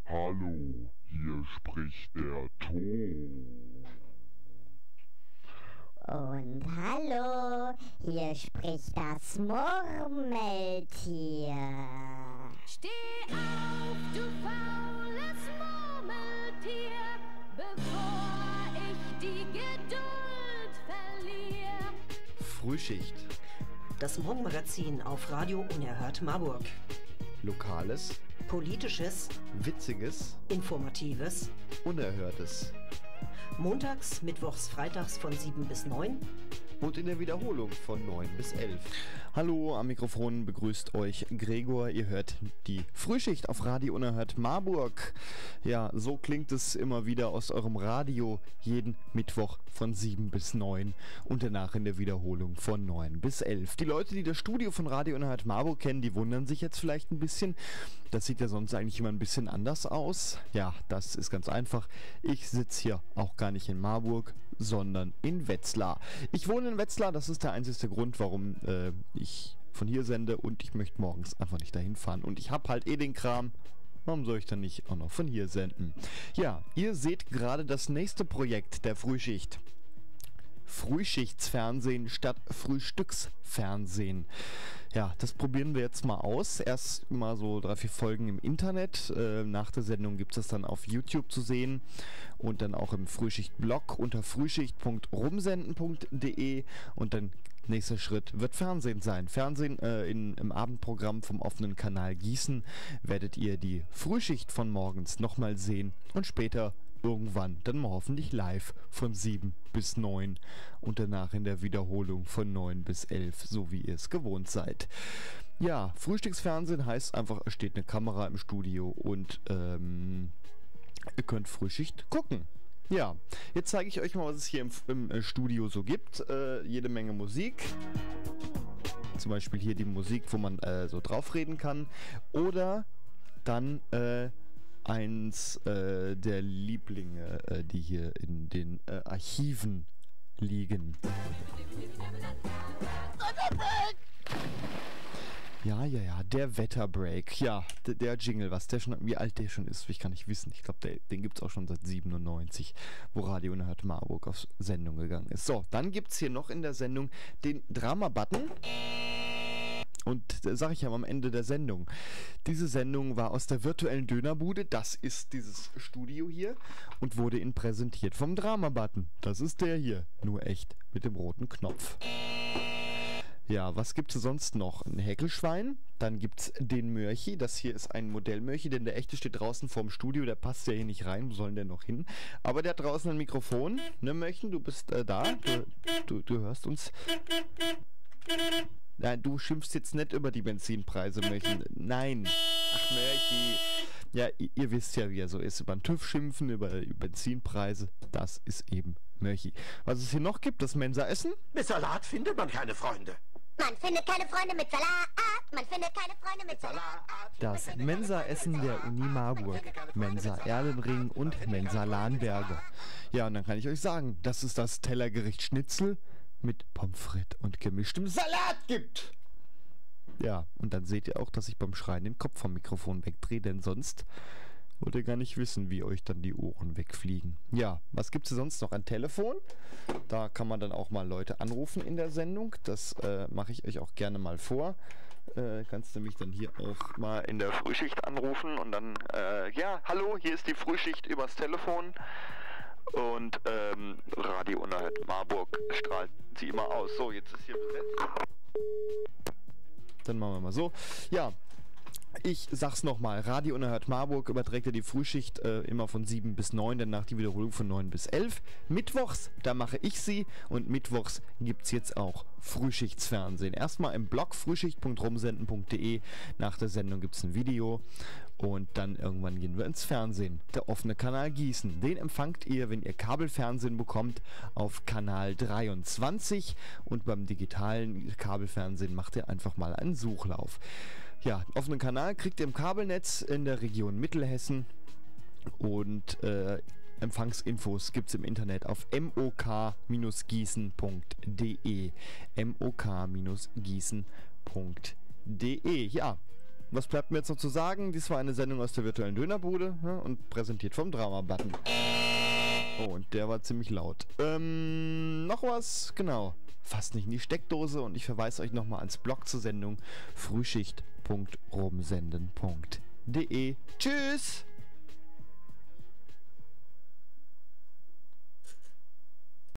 Hallo, hier spricht der Tod. Und hallo, hier spricht das Murmeltier. Steh auf, du faules Murmeltier, bevor ich die Geduld verliere. Frühschicht. Das Morgenmagazin auf Radio Unerhört Marburg. Lokales, Politisches, Witziges, Informatives. Unerhörtes. Montags, Mittwochs, Freitags von 7 bis 9. Und in der Wiederholung von 9 bis 11. Hallo, am Mikrofon begrüßt euch Gregor. Ihr hört die Frühschicht auf Radio Unerhört Marburg. Ja, so klingt es immer wieder aus eurem Radio jeden Mittwoch von 7 bis 9 und danach in der Wiederholung von 9 bis 11. Die Leute, die das Studio von Radio Unerhört Marburg kennen, die wundern sich jetzt vielleicht ein bisschen. Das sieht ja sonst eigentlich immer ein bisschen anders aus. Ja, das ist ganz einfach. Ich sitze hier auch gar nicht in Marburg, sondern in Wetzlar. Ich wohne in Wetzlar, das ist der einzige Grund, warum ich von hier sende, und ich möchte morgens einfach nicht dahin fahren. Und ich habe halt den Kram. Warum soll ich dann nicht auch noch von hier senden? Ja, ihr seht gerade das nächste Projekt der Frühschicht. Frühschichtsfernsehen statt Frühstücksfernsehen. Ja, das probieren wir jetzt mal aus. Erst mal so 3-4 Folgen im Internet. Nach der Sendung gibt es das dann auf YouTube zu sehen und dann auch im Frühschicht-Blog unter frühschicht.rumsenden.de, und dann nächster Schritt wird Fernsehen sein. Fernsehen im Abendprogramm vom offenen Kanal Gießen werdet ihr die Frühschicht von morgens nochmal sehen und später irgendwann dann mal hoffentlich live von 7 bis 9 und danach in der Wiederholung von 9 bis 11, so wie ihr es gewohnt seid. Ja, Frühstücksfernsehen heißt einfach, es steht eine Kamera im Studio und ihr könnt Frühschicht gucken. Ja, jetzt zeige ich euch mal, was es hier im Studio so gibt. Jede Menge Musik. Zum Beispiel hier die Musik, wo man so draufreden kann. Oder dann eins der Lieblinge, die hier in den Archiven liegen. Ja, der Wetterbreak. Ja, der Jingle, wie alt der schon ist, will ich gar nicht wissen. Ich glaube, den gibt es auch schon seit 97, wo Radio Unerhört Marburg auf Sendung gegangen ist. So, dann gibt es hier noch in der Sendung den Drama-Button. Und da sage ich ja am Ende der Sendung. Diese Sendung war aus der virtuellen Dönerbude, das ist dieses Studio hier, und wurde Ihnen präsentiert vom Drama-Button. Das ist der hier, nur echt mit dem roten Knopf. Ja, was gibt es sonst noch? Ein Häkelschwein, dann gibt es den Mörchi, das hier ist ein Modellmörchi, denn der echte steht draußen vorm Studio, der passt ja hier nicht rein, wo soll denn der noch hin? Aber der hat draußen ein Mikrofon, ne Mörchen, du bist da, du hörst uns. Nein, du schimpfst jetzt nicht über die Benzinpreise, Mörchen. Nein. Ach, Mörchi. Ja, ihr wisst ja, wie er so ist. Über den TÜV schimpfen, über Benzinpreise. Das ist eben Mörchi. Was es hier noch gibt, das Mensa-Essen. Mit Salat findet man keine Freunde. Man findet keine Freunde mit Salat. Man findet keine Freunde mit Salat. Das Mensa-Essen der Uni Marburg. Mensa Erlenring und Mensa Lahnberge. Ja, und dann kann ich euch sagen, dass es das Tellergericht Schnitzel mit Pommes frites und gemischtem Salat gibt. Ja, und dann seht ihr auch, dass ich beim Schreien den Kopf vom Mikrofon wegdrehe, denn sonst wollt ihr gar nicht wissen, wie euch dann die Ohren wegfliegen. Ja, was gibt es sonst noch? Ein Telefon. Da kann man dann auch mal Leute anrufen in der Sendung. Das mache ich euch auch gerne mal vor. Kannst du mich dann hier auch mal in der Frühschicht anrufen und dann, ja, hallo, hier ist die Frühschicht übers Telefon. Und Radio Unerhört Marburg strahlt sie immer aus. So, jetzt ist hier besetzt. Dann machen wir mal so. Ja, ich sag's nochmal. Radio Unerhört Marburg überträgt ja die Frühschicht immer von 7 bis 9, danach die Wiederholung von 9 bis 11. Mittwochs, da mache ich sie, und mittwochs gibt's jetzt auch Frühschichtsfernsehen. Erstmal im Blog frühschicht.rumsenden.de. Nach der Sendung gibt's ein Video und dann irgendwann gehen wir ins Fernsehen. Der offene Kanal Gießen. Den empfangt ihr, wenn ihr Kabelfernsehen bekommt, auf Kanal 23, und beim digitalen Kabelfernsehen macht ihr einfach mal einen Suchlauf. Ja, offenen Kanal kriegt ihr im Kabelnetz in der Region Mittelhessen, und Empfangsinfos gibt es im Internet auf mok-gießen.de. mok-gießen.de. Ja, was bleibt mir jetzt noch zu sagen? Dies war eine Sendung aus der virtuellen Dönerbude, ne, und präsentiert vom Drama-Button. Oh, und der war ziemlich laut. Noch was? Genau. Fasst nicht in die Steckdose und ich verweise euch nochmal ans Blog zur Sendung frühschicht.robensenden.de. Tschüss!